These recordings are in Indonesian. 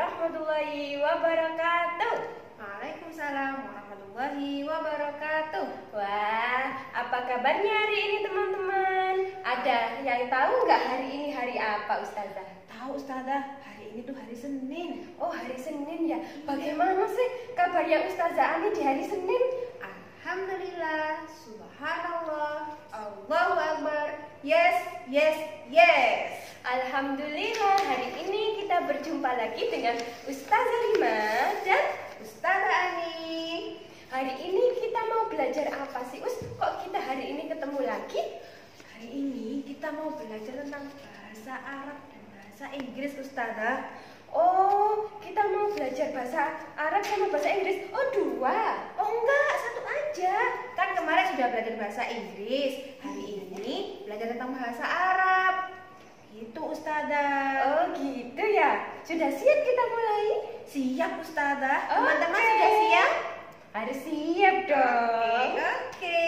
warahmatullahi wabarakatuh. Waalaikumsalam warahmatullahi wabarakatuh. Wah, apa kabarnya hari ini teman-teman? Ada yang tahu nggak hari ini hari apa, Ustazah? Tahu Ustazah, hari ini tuh hari Senin. Oh, hari Senin ya. Bagaimana sih kabarnya Ustazah Ani di hari Senin? Alhamdulillah, subhanallah, Allahu Akbar. Yes, yes, yes. Alhamdulillah, hari ini kita berjumpa lagi dengan Ustazah Rima dan Ustazah Ani. hari ini kita mau belajar apa sih, Kok kita hari ini ketemu lagi? Hari ini kita mau belajar tentang bahasa Arab dan bahasa Inggris, Ustazah. Oh, kita mau belajar bahasa Arab sama bahasa Inggris. Oh, dua. Oh enggak, satu aja. Kan kemarin sudah belajar bahasa Inggris. Hari ini belajar tentang bahasa Arab. Gitu Ustazah. Oh, gitu ya. Sudah siap kita mulai? Siap Ustazah. Oke. Teman-teman sudah siap? Harus siap dong. Oke.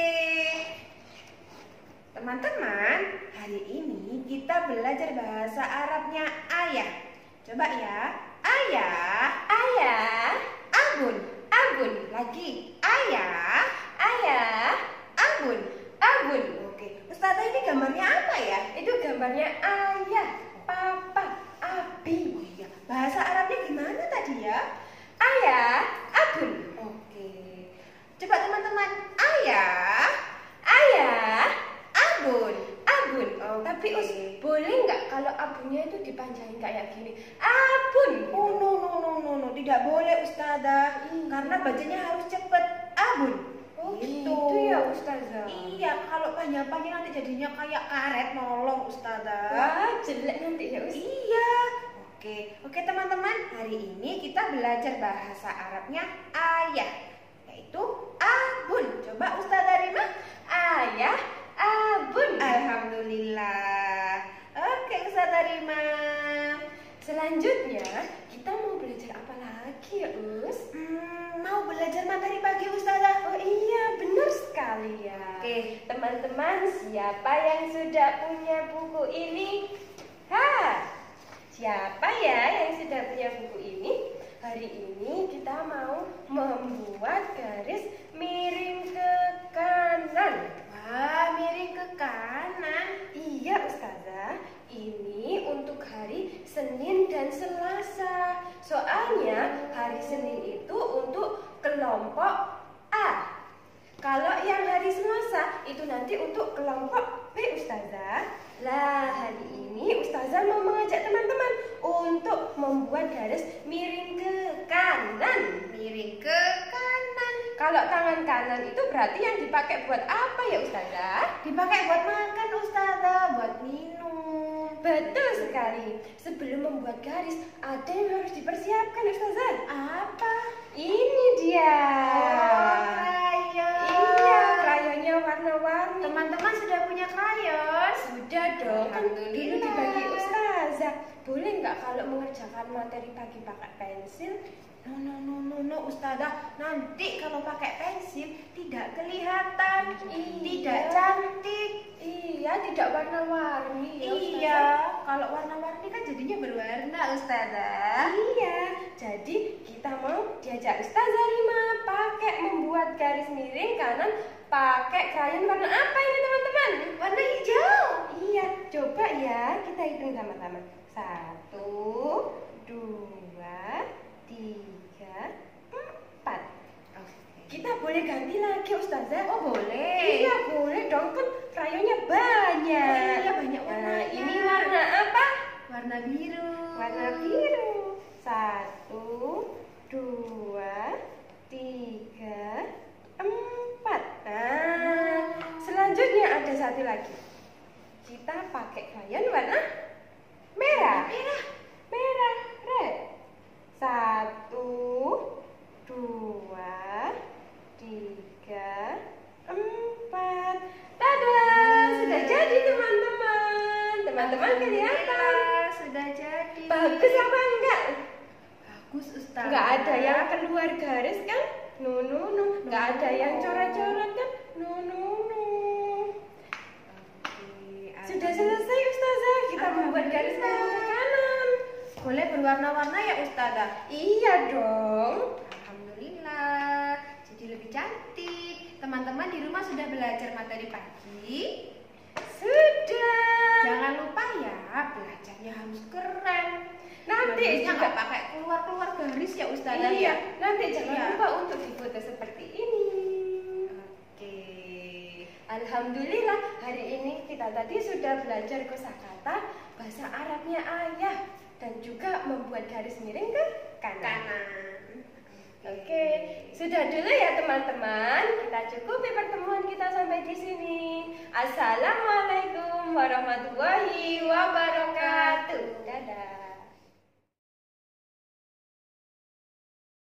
Teman-teman, hari ini kita belajar bahasa Arabnya ayah. Coba ya. Ayah, Ayah, abun. abun. Lagi. Ayah, Ayah, abun. abun. Oke. Ustazah, ini gambarnya apa ya? Itu gambarnya ayah, papa, abi. Oh iya. Bahasa Arabnya gimana tadi ya? Ayah, abun. Oke. Coba teman-teman. Ayah, Ayah, abun. abun. Oke. Tapi boleh nggak kalau abunnya itu dipanjangin kayak gini? Abun. Oh no, tidak boleh Ustazah. Karena bacanya harus cepet. Abun. Oh, gitu ya Ustazah. Iya, kalau panjang-panjang nanti jadinya kayak karet nolong Ustazah. Wah, jelek nanti ya Ustazah. Iya. Oke teman-teman, hari ini kita belajar bahasa Arabnya ayah, yaitu abun. Coba Ustazah Rima. Ayah, abun. Alhamdulillah. Oke Ustazah Rima. Selanjutnya kita mau belajar apa lagi ya Us? Mau belajar materi pagi Ustazah. Oh iya, benar sekali ya. Oke. Teman-teman, siapa yang sudah punya buku ini? Siapa ya yang sudah punya buku ini? Hari ini kita mau membuat garis miring ke kanan. Wah, miring ke kanan. Iya Ustazah, ini untuk hari Senin dan Selasa. Soalnya hari Senin itu untuk kelompok A. Kalau yang hari Selasa itu nanti untuk kelompok B Ustazah. Lah, hari ini Ustazah mau mengajak teman-teman untuk membuat garis miring ke kanan. Miring ke kanan. Kalau tangan kanan itu berarti yang dipakai buat apa ya Ustazah? Dipakai buat makan Ustazah, buat minum. Betul sekali. Sebelum membuat garis, ada yang harus dipersiapkan Ustazah. Apa? Ini dia. Krayon. Iya, krayonnya warna-warni. Teman-teman sudah punya krayon? Sudah dong, kan dulu Alhamdulillah. dibagi Ustazah. Boleh nggak kalau mengerjakan materi pagi pakai pensil? No, Ustazah. Nanti kalau pakai pensil tidak kelihatan, Iya. tidak cantik. Iya, tidak warna-warni ya Ustazah. Iya, kalau warna-warni kan jadinya berwarna Ustazah. Iya, jadi kita mau diajak Ustazah Rima pakai membuat garis miring kanan pakai krayon warna apa ini teman-teman? Warna hijau. Iya, coba ya kita hitung sama-sama. 1, 2, 3, 4. Kita boleh ganti lagi Ustazah. Oh boleh. Iya boleh dong, kan krayonnya banyak. Iya, banyak Nah, warnanya. ini warna apa? Warna biru. Warna biru. 1, 2, 3, 4. Nah, selanjutnya ada satu lagi. Kita pakai krayon warna merah. Merah, red. 1, 2, 3, 4. Dadah, sudah jadi teman-teman. Teman-teman kelihatan. Alhamdulillah, sudah jadi. Bagus apa enggak? Bagus Ustazah. Enggak ada yang keluar garis kan? No. Enggak ada yang coret-coret kan? No. Oke, Sudah selesai Ustazah. Kita membuat garis miring ke kanan. boleh berwarna-warna ya Ustazah? Iya dong. Alhamdulillah, jadi lebih cantik. Teman-teman di rumah sudah belajar materi pagi? Sudah. Jangan lupa ya, belajarnya harus keren. Nanti Bajunya juga nggak pakai keluar-keluar garis ya Ustazah iya, ya? nanti jangan Iya. lupa untuk difoto seperti ini. Oke. Alhamdulillah, hari ini kita tadi sudah belajar kosakata bahasa Arabnya ayah dan juga membuat garis miring ke kanan. Kanan. Oke, sudah dulu ya teman-teman. Kita cukupi pertemuan kita sampai di sini. Assalamualaikum warahmatullahi wabarakatuh. Dadah.